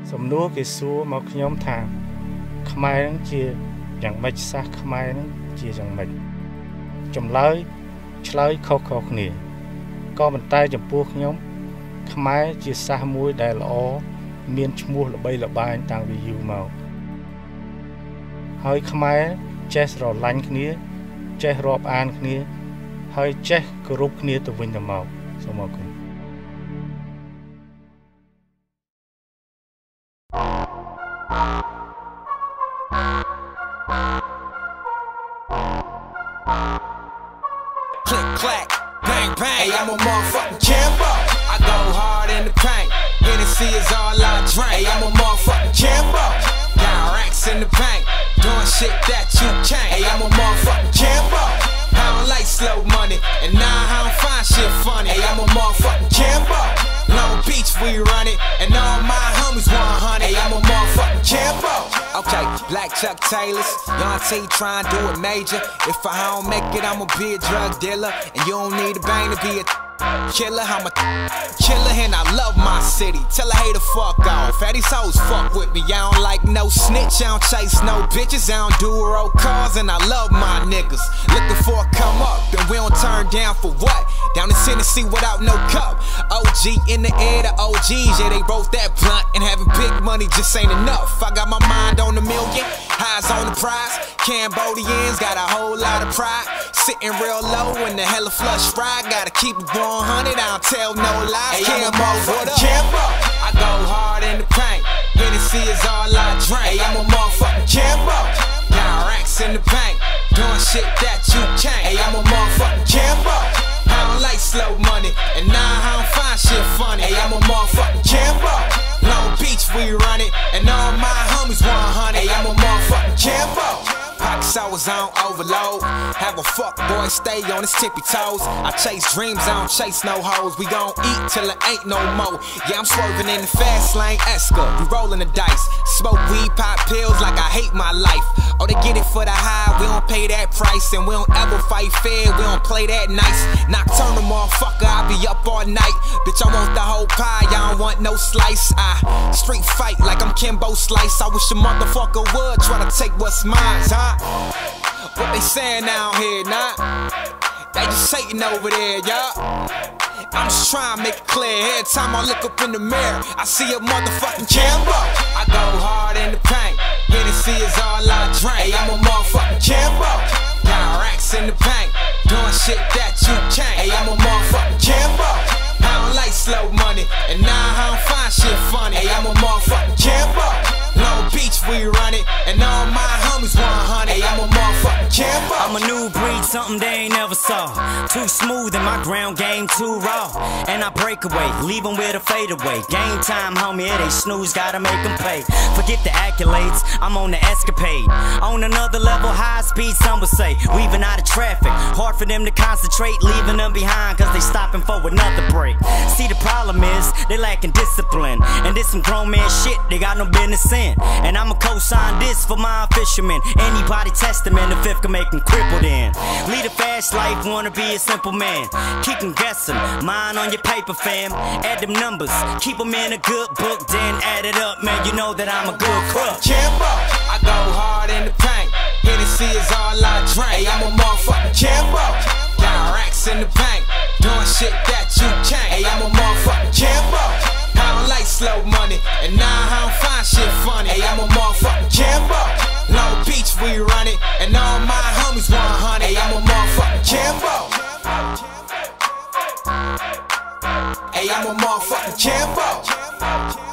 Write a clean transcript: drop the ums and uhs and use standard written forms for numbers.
សំណួរគេសួរមកខ្ញុំថាខ្មែរនឹងជាយ៉ាងម៉េចសាសខ្មែរនឹងជាយ៉ាងម៉េចចម្លើយឆ្លើយខុសៗគ្នាក៏ប៉ុន្តែចំពោះខ្ញុំខ្មែរជាសាសមួយដែលល្អមានឈ្មោះល្បីល្បាញតាំងពីយូរមកហើយខ្មែរចេះស្រឡាញ់គ្នាចេះរាប់អានគ្នាហើយចេះគោរពគ្នាទៅវិញទៅមកសូមអរគុណ Click, clack, bang, bang. Hey, I'm a motherfucking Cambo. I go hard in the paint. Hennessy is all I drink. Hey, I'm a motherfucking Cambo. Got racks in the bank. Doing shit that you can't. Hey, I'm a motherfucking Cambo. I don't like slow money. And now I don't find shit funny. Hey, I'm a motherfucking Cambo. Long Beach, we run it. And all my homies 100. Hey, I'm a motherfucking Cambo. Okay, black Chuck Taylors, young T trying to do it major. If I don't make it, I'ma be a drug dealer. And you don't need a bang to be a killer. I'm a killer and I love my city. Tell a hater fuck off. Had these hoes fuck with me. I don't like no snitch. I don't chase no bitches. I don't do road cars and I love my niggas. Looking for a come up, then we don't turn down for what? Down in Tennessee without no cup. OG in the air, the OGs, yeah, they both that blunt. And having big money just ain't enough. I got my mind on a million, eyes on the prize. Cambodians got a whole lot of pride. Sitting real low in the hella flush ride. Gotta keep it 100, I don't tell no lies. Hey, Cambo, what up? Cambo. I go hard in the paint. Hennessy is all I drink. Hey, I'm a motherfucking Cambo. Got racks in the bank. Doing shit that you can't. Hey, I'm a motherfucking Cambo. I don't like slow money. And now I don't find shit funny. Hey, I'm a motherfucking Cambo. Long Beach, we run it. And all my homies 100. Hey, I'm a motherfucking Cambo. Pockets always on overload. Have a fuck boy stay on his tippy toes. I chase dreams, I don't chase no hoes. We gon' eat till it ain't no more. Yeah, I'm swerving in the fast lane, Esker. We rolling the dice. Smoke weed, pop pills like I hate my life. Oh, they get it for the high, we don't pay that price. And we don't ever fight fair, we don't play that nice. Nocturnal motherfucker, I be up all night. Bitch, I want the whole pie, I don't want no slice. I street fight like I'm Cambo Slice. I wish a motherfucker would try to take what's mine, huh? What they saying down here, nah? They just hating over there, y'all. I'm just trying to make it clear. Every time I look up in the mirror, I see a motherfucking Cambo. I go hard in the paint. Hennessy is all I drink. Hey, I'm a motherfucking Cambo. Got racks in the bank. Doing shit that you can't. Hey, I'm a motherfucking Cambo. I don't like slow money. And now I don't find shit funny. Hey, I'm a motherfucking Cambo. Long Beach, we run it. And all my homies 100. Hey, I'm a motherfucking Cambo. I'm a new breed, something they ain't never saw. Too smooth and my ground game too raw. And I break away, leave them with a fadeaway. Game time, homie, it ain't snooze, gotta make them pay. Forget the accolades, I'm on the escapade. On another level, high speed, some would say. Weaving out of traffic, hard for them to concentrate. Leaving them behind, cause they stopping for another break. See, the problem is, they lacking discipline. And this some grown man shit, they got no business in. And I'ma co-sign this for my fishermen. Anybody testament, the fifth can make them crippled in. Lead a fast life, wanna be a simple man. Keep them guessing, mine on your paper, fam. Add them numbers, keep them in a good book, then add it up, man, you know that I'm a good crook. Cambo, I go hard in the paint. Hennessy is all I drink. Hey, I'm a motherfucking Cambo. Got racks in the bank. Doing shit that you can't. Hey, I'm a motherfucking Cambo. I don't like slow money. And now I don't find shit funny. Hey, I'm a motherfucking Cambo. Long Beach, we run it. And all my homies 100. Hey, I'm a motherfucking Cambo. Hey, I'm a motherfucking Cambo.